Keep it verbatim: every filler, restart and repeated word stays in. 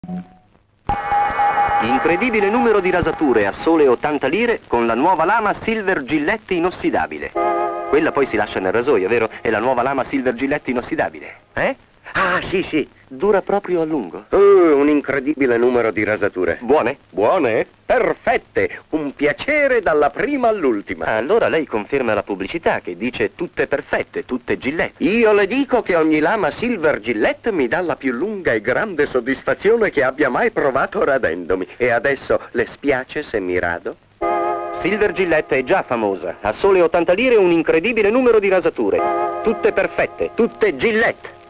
Incredibile numero di rasature a sole ottanta lire con la nuova lama Silver Gillette inossidabile. Quella poi si lascia nel rasoio, vero? È la nuova lama Silver Gillette inossidabile. Eh? Ah, sì, sì. Dura proprio a lungo. Uh, un incredibile numero di rasature. Buone? Buone? Perfette. Un piacere dalla prima all'ultima. Allora lei conferma la pubblicità che dice tutte perfette, tutte Gillette. Io le dico che ogni lama Silver Gillette mi dà la più lunga e grande soddisfazione che abbia mai provato radendomi. E adesso le spiace se mi rado? Silver Gillette è già famosa. A sole ottanta lire un incredibile numero di rasature. Tutte perfette, tutte Gillette.